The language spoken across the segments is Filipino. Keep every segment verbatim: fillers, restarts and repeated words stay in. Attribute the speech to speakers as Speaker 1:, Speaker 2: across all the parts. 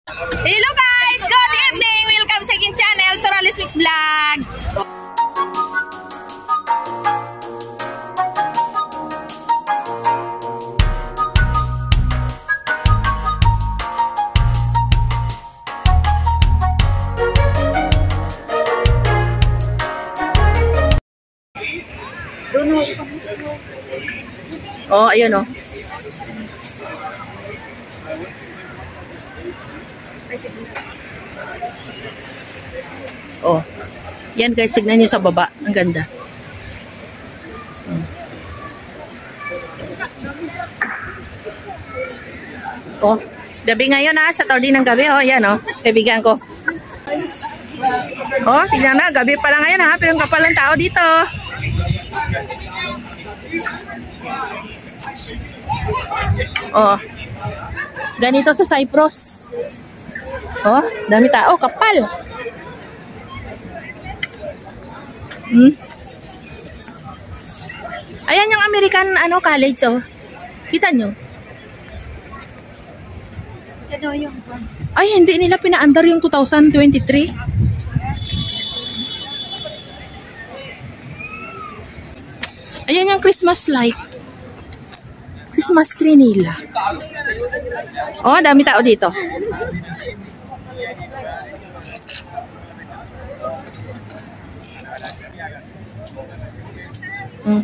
Speaker 1: Hello guys! Good evening! Welcome sa aking channel, Toralis Mix Vlog! Oh, ayan oh. Oh. Yan guys, signan nyo sa baba. Ang ganda. Hmm. Oh, gabi ngayon ha, sa tarde ng gabi oh, yan oh. Kaibigan ko. Oh, tingnan na, gabi pa lang ngayon ha, pero ang kapal ng tao dito. Oh. Ganito sa Cyprus. Oh, dami tao, kapal. Hmm. Ayan yung American ano college oh. Kita nyo? Ay, hindi nila pina-under yung two thousand twenty-three. Ayan yung Christmas light. Christmas tree nila. Oh, dami tao dito. Hmm.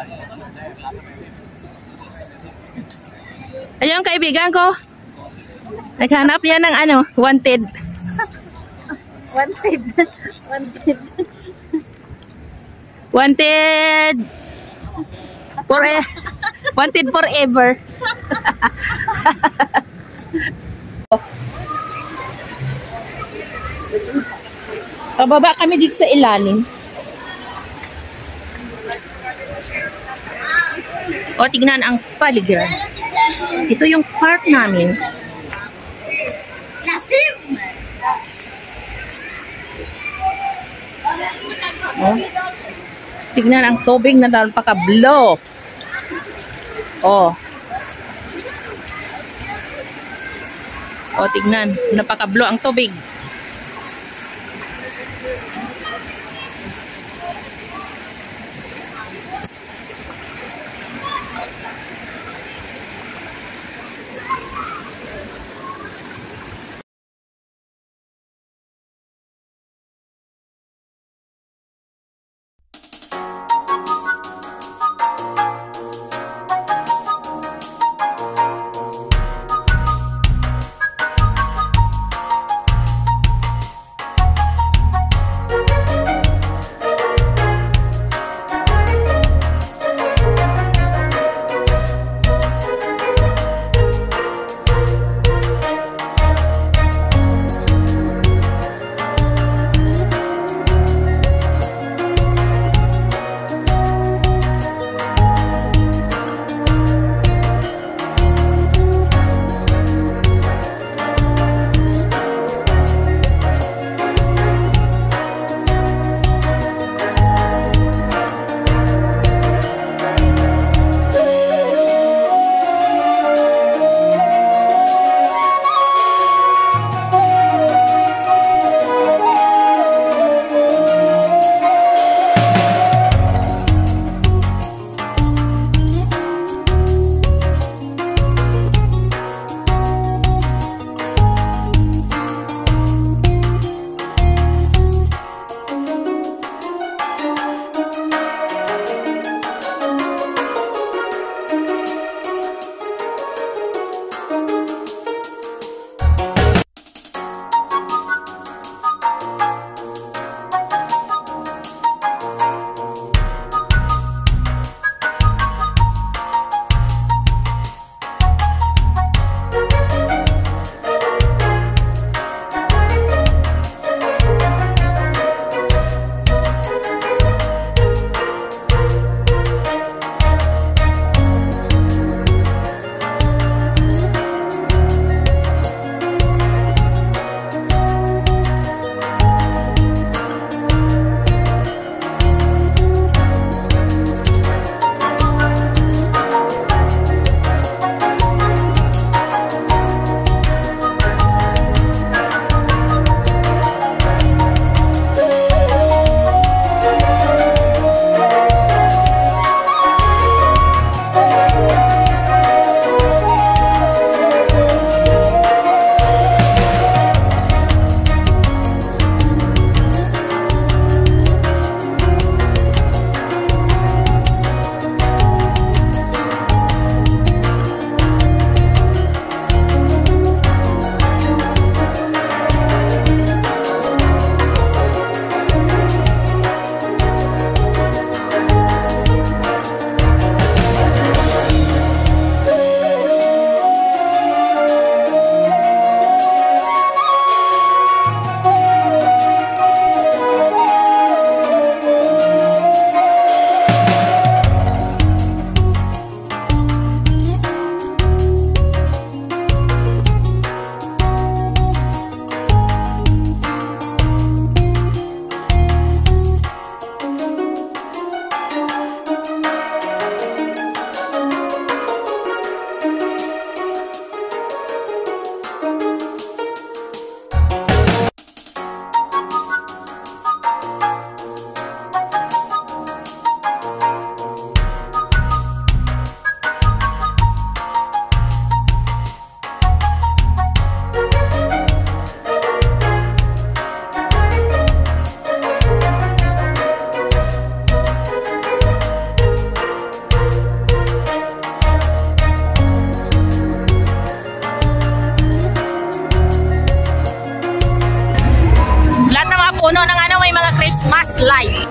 Speaker 1: Ayun yung kaibigan ko. Naghanap yan ng ano, wanted.
Speaker 2: Wanted. Wanted.
Speaker 1: Wanted. For wanted forever. Pababa kami dito sa ilalim. O, tignan ang paligiran. Ito yung park namin. O, tignan ang tubig na napaka-blow. O. O, tignan. Napaka-blow ang tubig. Christmas light.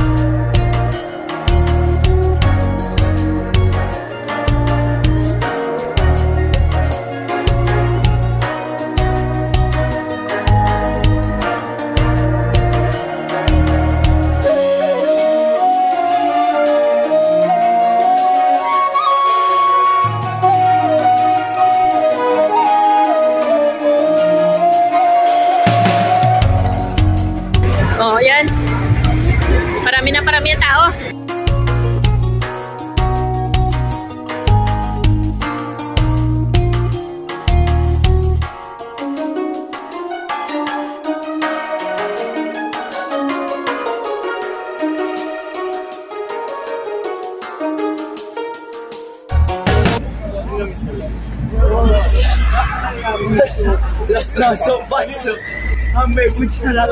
Speaker 1: Oh, yan. Parami na parami ang tao.
Speaker 2: Las trazo falso. Ame cuchara.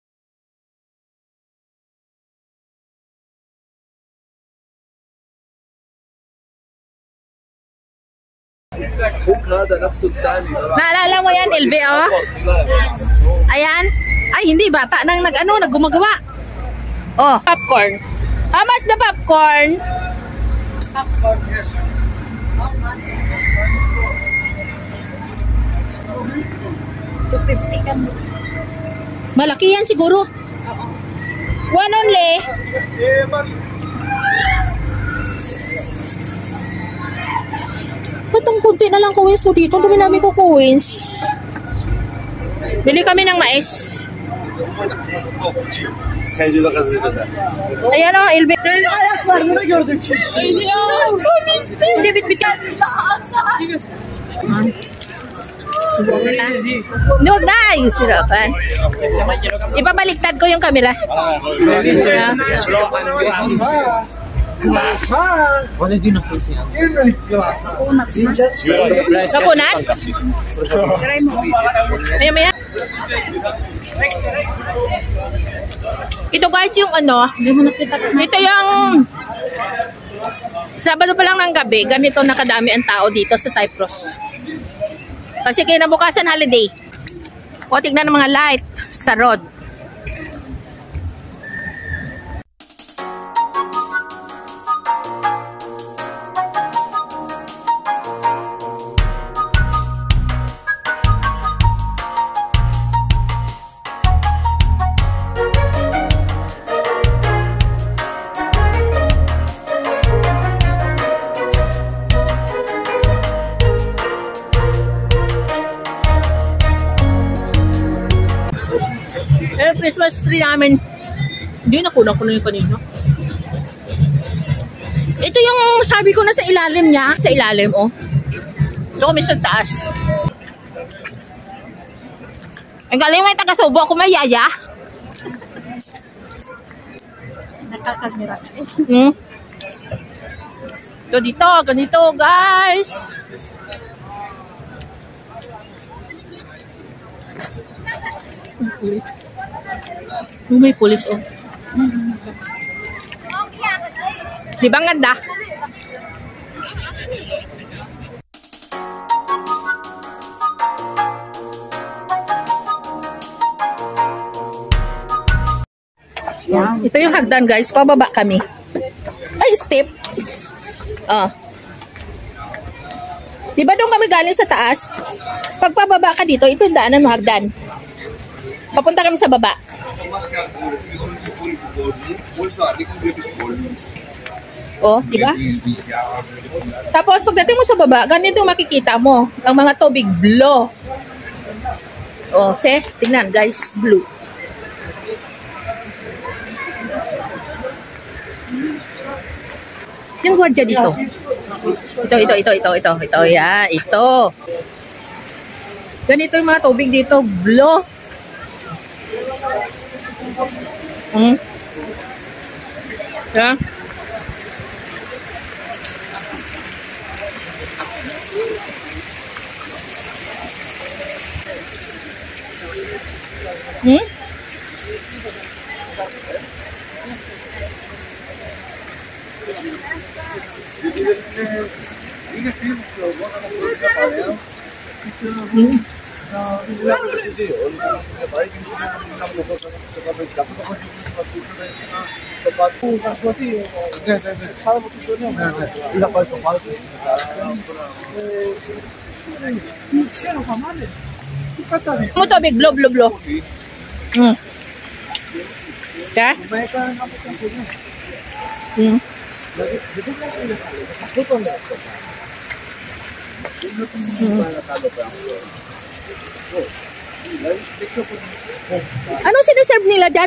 Speaker 1: Naalala mo yan, L B, oh? Ayan. Ay, hindi. Bata nang nag-ano, naggumagawa. Oh, popcorn. How much the popcorn?
Speaker 2: Popcorn, yes.
Speaker 1: two fifty ka mo. Malaki yan siguro. One only. Ba't ang kunti na lang coins mo dito? Ang dumi namin ko coins. Bili kami ng mais. Ayan o, L B. Hindi, bit-bit ka. No, nice. Sirapan. Ipabaliktad ko yung camera. Kapunat? Maya maya. Ito guys yung ano, ito yung Sabado pa lang ng gabi, ganito nakadami ang tao dito sa Cyprus. Kasi kinabukasan holiday. O tignan ng mga light sa road. Christmas tree namin. Hindi, nakulang ko na yung kanina. Ito yung sabi ko na sa ilalim niya. Sa ilalim, oh. Ito kami sa taas. Ang galing may taga-subo ako, may yaya. Nakakagmira. Hmm. Ito dito, ganito, guys. Oh, may pulis, oh. Di ba ang ganda? Yeah. Ito yung hagdan, guys. Pababa kami. Ay, step. Oh. Di ba doon kami galing sa taas? Pag pababa ka dito, ito yung daanan mo, hagdan. Papunta kami sa baba. Oh, di ba? Tapos pagdating mo sa baba, ganito makikita mo ang mga tubig blue. Oh, see? Tingnan, guys, blue. Yung gwardiya dito. Ito, ito, ito, ito, ito, ito, yeah, ito. Ganito yung mga tubig dito, blue. Hmm. Yeah. Hmm? Hmm. Mo tubig, blow, blow, blow. Mm. Ya? Hmm. Anong sinaserve nila dyan?